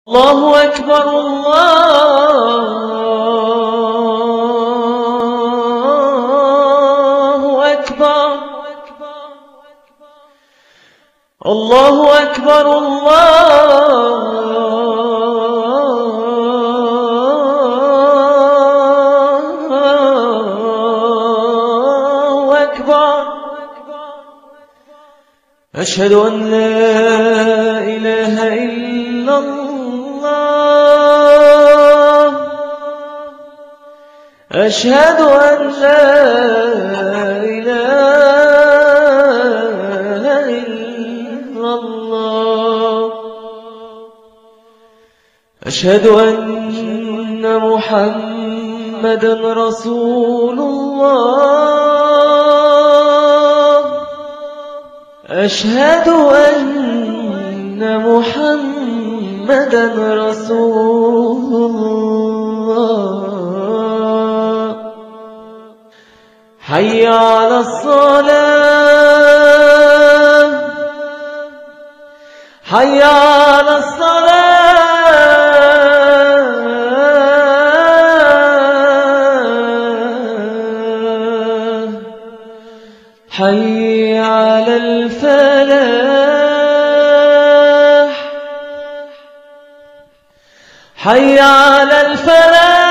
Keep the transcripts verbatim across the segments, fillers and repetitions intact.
الله أكبر الله أكبر الله أكبر الله أكبر. أشهد أن لا إله إلا الله أشهد أن لا إله إلا الله أشهد أن محمدا رسول الله أشهد أن محمدا رسول الله. حي على الصلاة حي على الصلاة حي على الفلاح حي على الفلاح.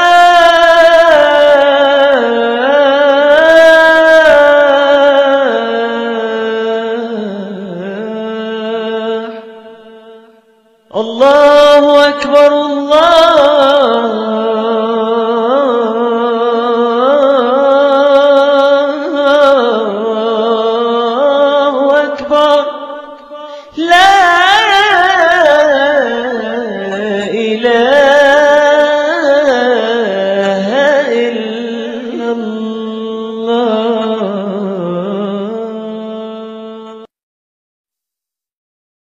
الله أكبر الله أكبر. لا إله إلا الله.